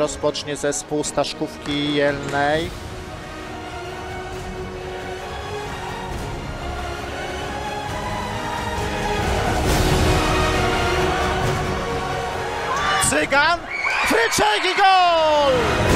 rozpocznie zespół Staszkówki Jelnej. Cygan, Fryczek i gol!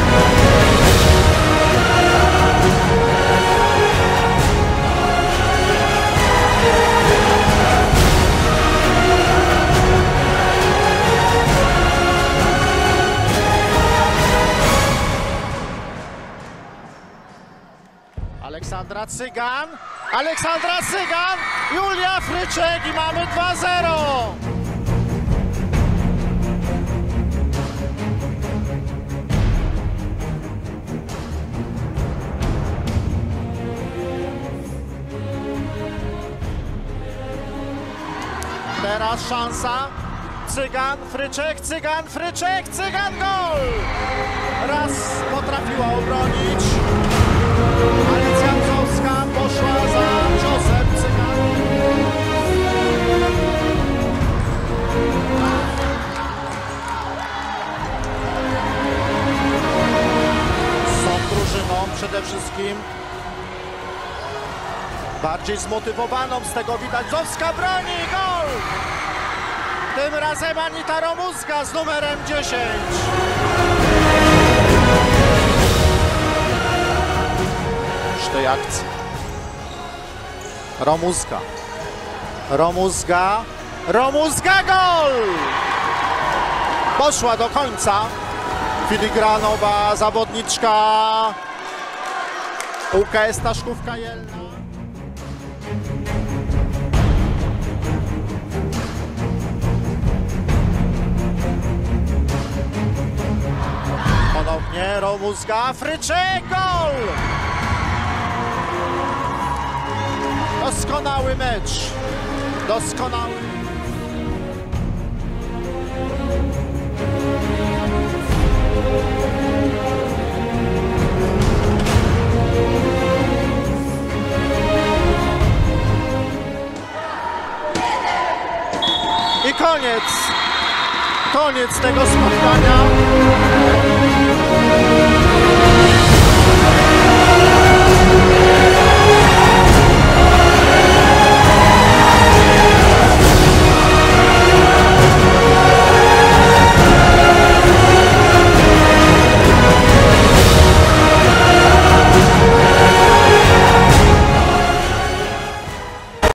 Aleksandra Cygan, Julia Fryczek i mamy 2-0. Teraz szansa. Cygan, Fryczek, Cygan, Fryczek, Cygan, gol! Raz potrafiła obronić. Alicja Brzozowska poszła za ciosem Cygan. Są drużyną przede wszystkim bardziej zmotywowaną, z tego widać. Brzozowska broni, gol! Tym razem Anita Romuska z numerem 10. Z tej akcji. Romuska, gol! Poszła do końca. Filigranowa zawodniczka UKS Staszkówka Jelna. Ponownie Romuska, Fryczek, gol! Doskonały mecz. Doskonały. I koniec tego spotkania.